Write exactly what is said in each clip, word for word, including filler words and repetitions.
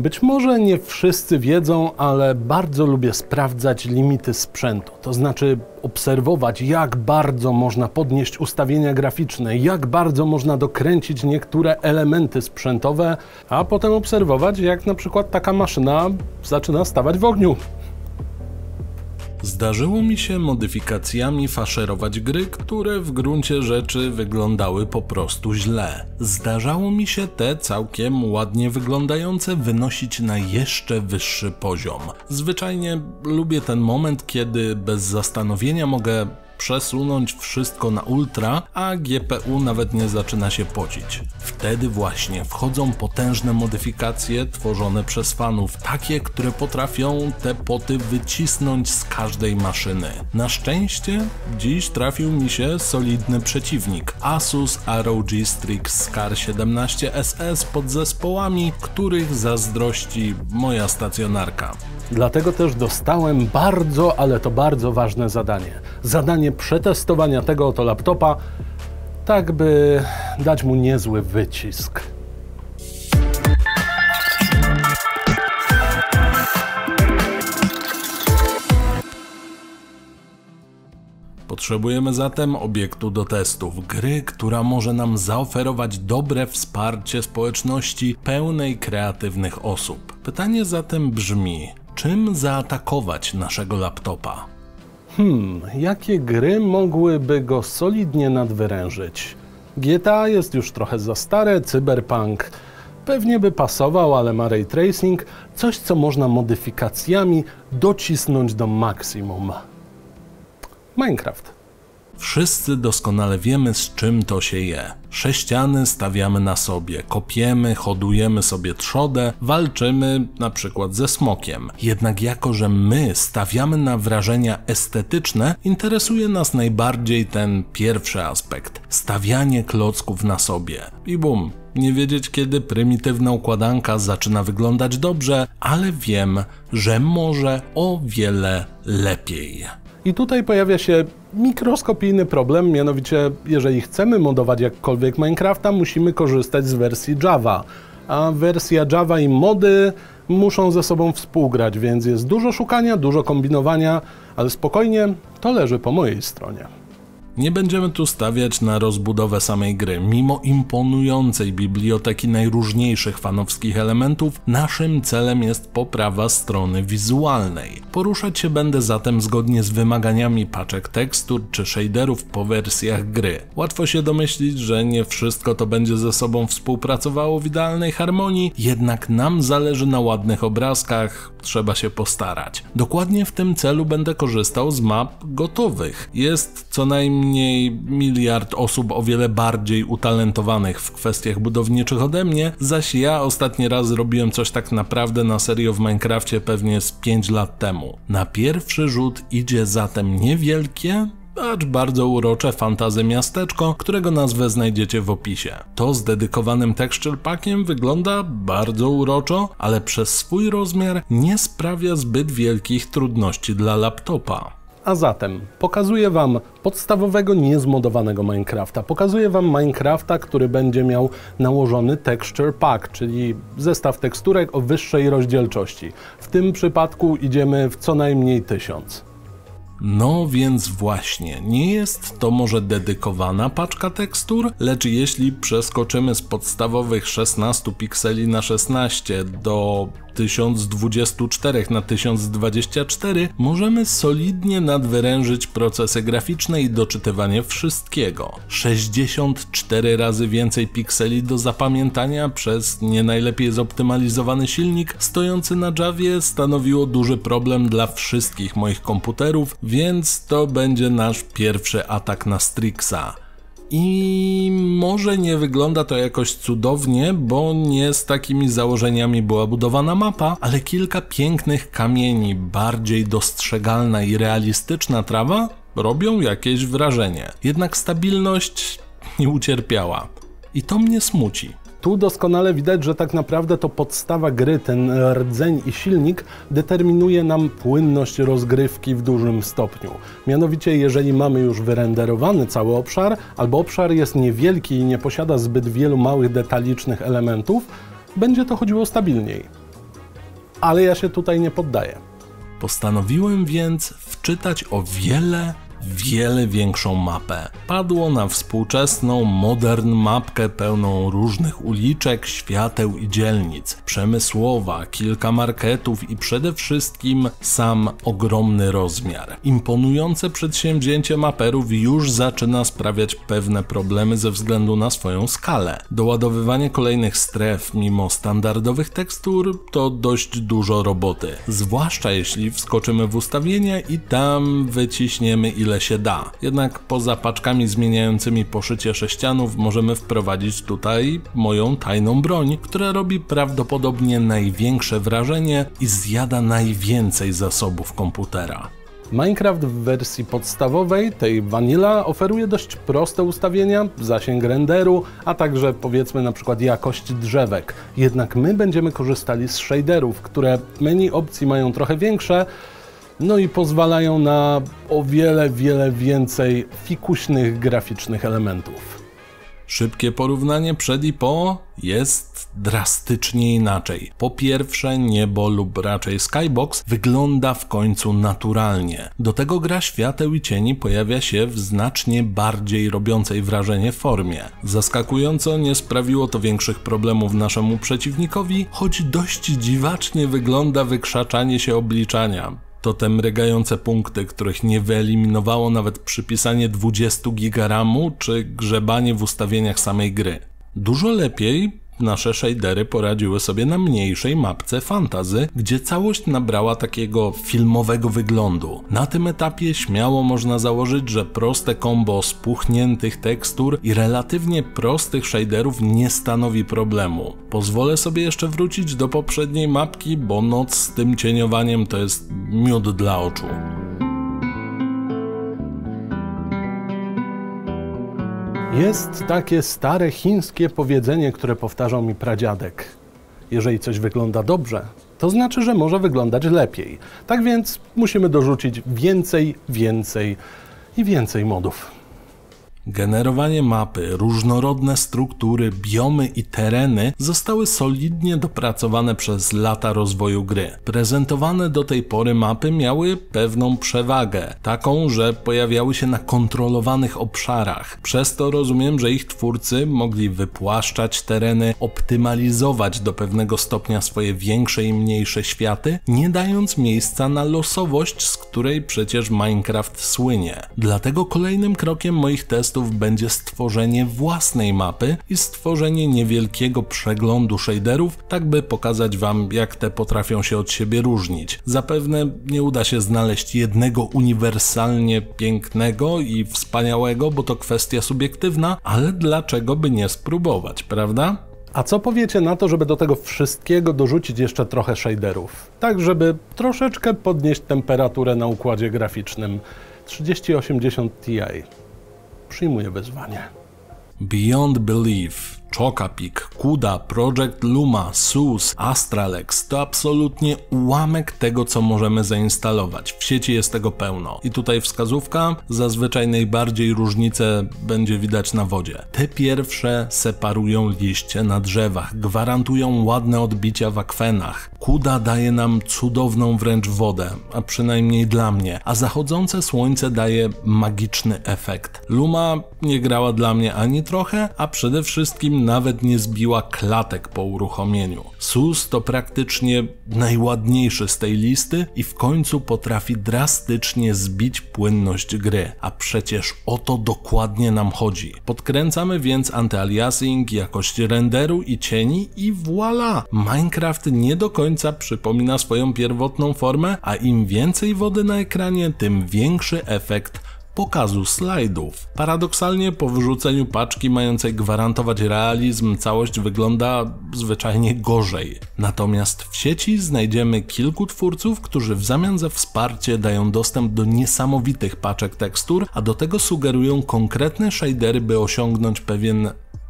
Być może nie wszyscy wiedzą, ale bardzo lubię sprawdzać limity sprzętu. To znaczy obserwować, jak bardzo można podnieść ustawienia graficzne, jak bardzo można dokręcić niektóre elementy sprzętowe, a potem obserwować, jak na przykład taka maszyna zaczyna stawać w ogniu. Zdarzyło mi się modyfikacjami faszerować gry, które w gruncie rzeczy wyglądały po prostu źle. Zdarzało mi się te całkiem ładnie wyglądające wynosić na jeszcze wyższy poziom. Zwyczajnie lubię ten moment, kiedy bez zastanowienia mogę przesunąć wszystko na ultra, a G P U nawet nie zaczyna się pocić. Wtedy właśnie wchodzą potężne modyfikacje tworzone przez fanów, takie, które potrafią te poty wycisnąć z każdej maszyny. Na szczęście dziś trafił mi się solidny przeciwnik, Asus R O G Strix Scar siedemnaście S S pod zespołami, których zazdrości moja stacjonarka. Dlatego też dostałem bardzo, ale to bardzo ważne zadanie. Zadanie przetestowania tego oto laptopa, tak by dać mu niezły wycisk. Potrzebujemy zatem obiektu do testów, gry, która może nam zaoferować dobre wsparcie społeczności pełnej kreatywnych osób. Pytanie zatem brzmi, czym zaatakować naszego laptopa? Hmm, jakie gry mogłyby go solidnie nadwyrężyć? G T A jest już trochę za stare, Cyberpunk pewnie by pasował, ale ma ray tracing, coś co można modyfikacjami docisnąć do maksimum. Minecraft. Wszyscy doskonale wiemy, z czym to się je. Sześciany stawiamy na sobie, kopiemy, hodujemy sobie trzodę, walczymy na przykład ze smokiem. Jednak jako, że my stawiamy na wrażenia estetyczne, interesuje nas najbardziej ten pierwszy aspekt. Stawianie klocków na sobie. I bum, nie wiedzieć kiedy prymitywna układanka zaczyna wyglądać dobrze, ale wiem, że może o wiele lepiej. I tutaj pojawia się mikroskopijny problem, mianowicie jeżeli chcemy modować jakkolwiek Minecrafta, musimy korzystać z wersji Java, a wersja Java i mody muszą ze sobą współgrać, więc jest dużo szukania, dużo kombinowania, ale spokojnie, to leży po mojej stronie. Nie będziemy tu stawiać na rozbudowę samej gry. Mimo imponującej biblioteki najróżniejszych fanowskich elementów, naszym celem jest poprawa strony wizualnej. Poruszać się będę zatem zgodnie z wymaganiami paczek tekstur czy shaderów po wersjach gry. Łatwo się domyślić, że nie wszystko to będzie ze sobą współpracowało w idealnej harmonii, jednak nam zależy na ładnych obrazkach, trzeba się postarać. Dokładnie w tym celu będę korzystał z map gotowych. Jest co najmniej mniej miliard osób o wiele bardziej utalentowanych w kwestiach budowniczych ode mnie, zaś ja ostatni raz zrobiłem coś tak naprawdę na serio w Minecrafcie pewnie z pięć lat temu. Na pierwszy rzut idzie zatem niewielkie, acz bardzo urocze fantasy miasteczko, którego nazwę znajdziecie w opisie. To z dedykowanym texture packiem wygląda bardzo uroczo, ale przez swój rozmiar nie sprawia zbyt wielkich trudności dla laptopa. A zatem pokazuję Wam podstawowego, niezmodowanego Minecrafta. Pokazuję Wam Minecrafta, który będzie miał nałożony texture pack, czyli zestaw teksturek o wyższej rozdzielczości. W tym przypadku idziemy w co najmniej tysiąc. No więc właśnie, nie jest to może dedykowana paczka tekstur, lecz jeśli przeskoczymy z podstawowych szesnastu pikseli na szesnaście do tysiąc dwadzieścia cztery na tysiąc dwadzieścia cztery, możemy solidnie nadwyrężyć procesy graficzne i doczytywanie wszystkiego. sześćdziesiąt cztery razy więcej pikseli do zapamiętania przez nie najlepiej zoptymalizowany silnik stojący na Javie stanowiło duży problem dla wszystkich moich komputerów, więc to będzie nasz pierwszy atak na Strixa. I może nie wygląda to jakoś cudownie, bo nie z takimi założeniami była budowana mapa, ale kilka pięknych kamieni, bardziej dostrzegalna i realistyczna trawa robią jakieś wrażenie. Jednak stabilność nie ucierpiała. I to mnie smuci. Tu doskonale widać, że tak naprawdę to podstawa gry, ten rdzeń i silnik determinuje nam płynność rozgrywki w dużym stopniu. Mianowicie, jeżeli mamy już wyrenderowany cały obszar, albo obszar jest niewielki i nie posiada zbyt wielu małych detalicznych elementów, będzie to chodziło stabilniej. ale ja się tutaj nie poddaję. Postanowiłem więc wczytać o wiele, wiele większą mapę. Padło na współczesną modern mapkę pełną różnych uliczek, świateł i dzielnic, przemysłowa, kilka marketów i przede wszystkim sam ogromny rozmiar. Imponujące przedsięwzięcie maperów już zaczyna sprawiać pewne problemy ze względu na swoją skalę. Doładowywanie kolejnych stref mimo standardowych tekstur to dość dużo roboty, zwłaszcza jeśli wskoczymy w ustawienia i tam wyciśniemy ile się da. Jednak poza paczkami zmieniającymi poszycie sześcianów możemy wprowadzić tutaj moją tajną broń, która robi prawdopodobnie największe wrażenie i zjada najwięcej zasobów komputera. Minecraft w wersji podstawowej, tej Vanilla, oferuje dość proste ustawienia, zasięg renderu, a także powiedzmy na przykład jakość drzewek. Jednak my będziemy korzystali z shaderów, które menu opcji mają trochę większe, no i pozwalają na o wiele, wiele więcej fikuśnych graficznych elementów. Szybkie porównanie przed i po jest drastycznie inaczej. Po pierwsze, niebo lub raczej skybox wygląda w końcu naturalnie. Do tego gra świateł i cieni pojawia się w znacznie bardziej robiącej wrażenie formie. Zaskakująco nie sprawiło to większych problemów naszemu przeciwnikowi, choć dość dziwacznie wygląda wykrzaczanie się obliczania. To te mrygające punkty, których nie wyeliminowało nawet przypisanie dwudziestu giga ramu czy grzebanie w ustawieniach samej gry. Dużo lepiej nasze shadery poradziły sobie na mniejszej mapce Fantasy, gdzie całość nabrała takiego filmowego wyglądu. Na tym etapie śmiało można założyć, że proste kombo spuchniętych tekstur i relatywnie prostych shaderów nie stanowi problemu. Pozwolę sobie jeszcze wrócić do poprzedniej mapki, bo noc z tym cieniowaniem to jest miód dla oczu. Jest takie stare chińskie powiedzenie, które powtarzał mi pradziadek. Jeżeli coś wygląda dobrze, to znaczy, że może wyglądać lepiej. Tak więc musimy dorzucić więcej, więcej i więcej modów. Generowanie mapy, różnorodne struktury, biomy i tereny zostały solidnie dopracowane przez lata rozwoju gry. Prezentowane do tej pory mapy miały pewną przewagę, taką, że pojawiały się na kontrolowanych obszarach. Przez to rozumiem, że ich twórcy mogli wypłaszczać tereny, optymalizować do pewnego stopnia swoje większe i mniejsze światy, nie dając miejsca na losowość, z której przecież Minecraft słynie. Dlatego kolejnym krokiem moich testów będzie stworzenie własnej mapy i stworzenie niewielkiego przeglądu shaderów, tak by pokazać wam, jak te potrafią się od siebie różnić. Zapewne nie uda się znaleźć jednego uniwersalnie pięknego i wspaniałego, bo to kwestia subiektywna, ale dlaczego by nie spróbować, prawda? A co powiecie na to, żeby do tego wszystkiego dorzucić jeszcze trochę shaderów? Tak, żeby troszeczkę podnieść temperaturę na układzie graficznym. trzydzieści osiemdziesiąt Ti. Przyjmuję wyzwanie. Beyond Belief, Chocapic, Kuda, Project Luma, SUSE, Astralex to absolutnie ułamek tego, co możemy zainstalować. W sieci jest tego pełno. I tutaj wskazówka, zazwyczaj najbardziej różnice będzie widać na wodzie. Te pierwsze separują liście na drzewach, gwarantują ładne odbicia w akwenach. Kuda daje nam cudowną wręcz wodę, a przynajmniej dla mnie, a zachodzące słońce daje magiczny efekt. Luma nie grała dla mnie ani trochę, a przede wszystkim nawet nie zbiła klatek po uruchomieniu. SUSE to praktycznie najładniejszy z tej listy i w końcu potrafi drastycznie zbić płynność gry, a przecież o to dokładnie nam chodzi. Podkręcamy więc antyaliasing, jakość renderu i cieni i voilà! Minecraft nie do końca przypomina swoją pierwotną formę, a im więcej wody na ekranie, tym większy efekt pokazu slajdów. Paradoksalnie po wyrzuceniu paczki mającej gwarantować realizm całość wygląda zwyczajnie gorzej. Natomiast w sieci znajdziemy kilku twórców, którzy w zamian za wsparcie dają dostęp do niesamowitych paczek tekstur, a do tego sugerują konkretne shadery, by osiągnąć pewien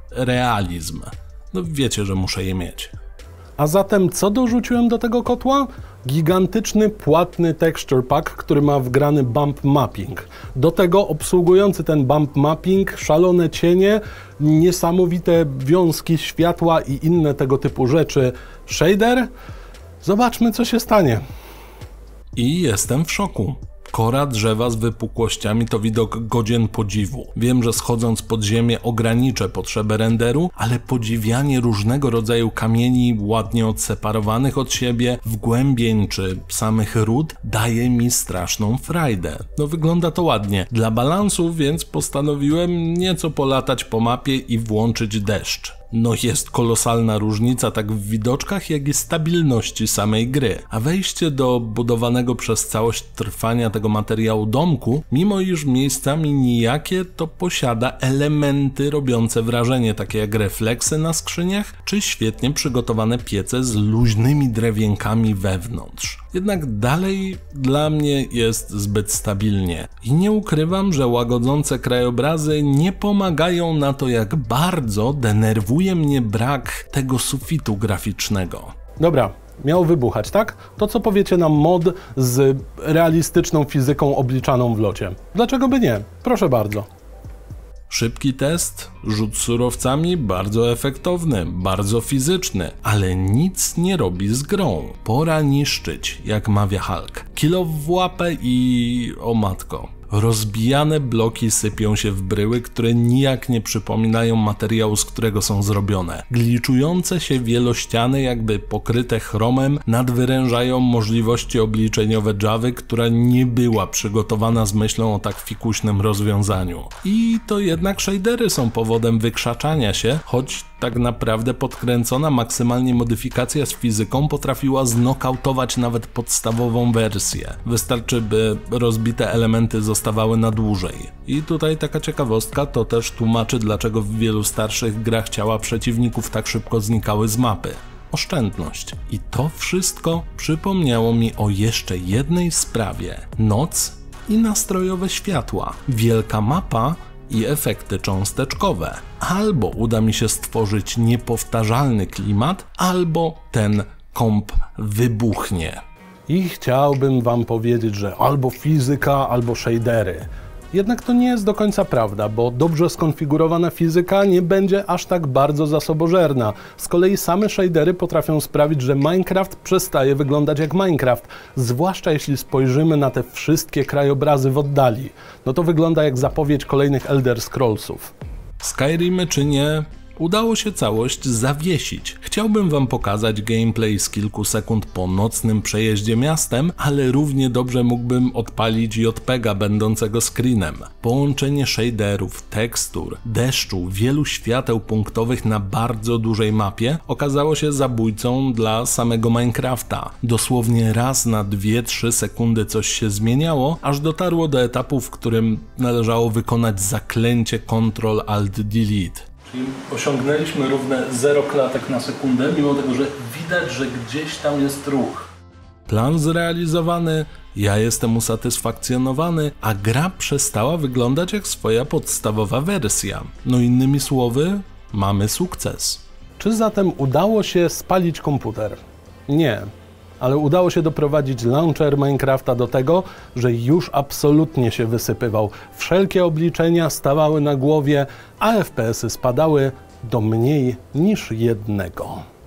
realizm. No wiecie, że muszę je mieć. A zatem co dorzuciłem do tego kotła? Gigantyczny, płatny texture pack, który ma wgrany bump mapping. Do tego obsługujący ten bump mapping, szalone cienie, niesamowite wiązki światła i inne tego typu rzeczy. Shader? Zobaczmy, co się stanie. I jestem w szoku. Kora drzewa z wypukłościami to widok godzien podziwu. Wiem, że schodząc pod ziemię ograniczę potrzebę renderu, ale podziwianie różnego rodzaju kamieni ładnie odseparowanych od siebie, wgłębień czy samych ród daje mi straszną frajdę. No wygląda to ładnie. Dla balansu więc postanowiłem nieco polatać po mapie i włączyć deszcz. No jest kolosalna różnica tak w widoczkach, jak i stabilności samej gry, a wejście do budowanego przez całość trwania tego materiału domku, mimo iż miejscami nijakie, to posiada elementy robiące wrażenie, takie jak refleksy na skrzyniach, czy świetnie przygotowane piece z luźnymi drewienkami wewnątrz. Jednak dalej dla mnie jest zbyt stabilnie i nie ukrywam, że łagodzące krajobrazy nie pomagają na to, jak bardzo denerwuje mnie brak tego sufitu graficznego. Dobra, miał wybuchać, tak? To co powiecie nam mod z realistyczną fizyką obliczaną w locie? Dlaczego by nie? Proszę bardzo. Szybki test, rzut surowcami, bardzo efektowny, bardzo fizyczny, ale nic nie robi z grą. Pora niszczyć, jak mawia Hulk. Kilo w łapę i... o matko. Rozbijane bloki sypią się w bryły, które nijak nie przypominają materiału, z którego są zrobione. Gliczujące się wielościany, jakby pokryte chromem, nadwyrężają możliwości obliczeniowe Javy, która nie była przygotowana z myślą o tak fikuśnym rozwiązaniu. I to jednak shadery są powodem wykrzaczania się, choć tak naprawdę podkręcona maksymalnie modyfikacja z fizyką potrafiła znokautować nawet podstawową wersję. Wystarczy, by rozbite elementy zostawały na dłużej. I tutaj taka ciekawostka, to też tłumaczy, dlaczego w wielu starszych grach ciała przeciwników tak szybko znikały z mapy. Oszczędność. I to wszystko przypomniało mi o jeszcze jednej sprawie. Noc i nastrojowe światła. Wielka mapa i efekty cząsteczkowe. Albo uda mi się stworzyć niepowtarzalny klimat, albo ten komp wybuchnie. I chciałbym wam powiedzieć, że albo fizyka, albo shadery. Jednak to nie jest do końca prawda, bo dobrze skonfigurowana fizyka nie będzie aż tak bardzo zasobożerna. Z kolei same shadery potrafią sprawić, że Minecraft przestaje wyglądać jak Minecraft, zwłaszcza jeśli spojrzymy na te wszystkie krajobrazy w oddali. No to wygląda jak zapowiedź kolejnych Elder Scrollsów. Skyrimy czy nie, udało się całość zawiesić. Chciałbym wam pokazać gameplay z kilku sekund po nocnym przejeździe miastem, ale równie dobrze mógłbym odpalić JPEGa będącego screenem. Połączenie shaderów, tekstur, deszczu, wielu świateł punktowych na bardzo dużej mapie okazało się zabójcą dla samego Minecrafta. Dosłownie raz na dwie trzy sekundy coś się zmieniało, aż dotarło do etapu, w którym należało wykonać zaklęcie Ctrl Alt Delete. Czyli osiągnęliśmy równe zero klatek na sekundę, mimo tego, że widać, że gdzieś tam jest ruch. Plan zrealizowany, ja jestem usatysfakcjonowany, a gra przestała wyglądać jak swoja podstawowa wersja. No innymi słowy, mamy sukces. Czy zatem udało się spalić komputer? Nie. Ale udało się doprowadzić launcher Minecrafta do tego, że już absolutnie się wysypywał. Wszelkie obliczenia stawały na głowie, a F P S y spadały do mniej niż jednego.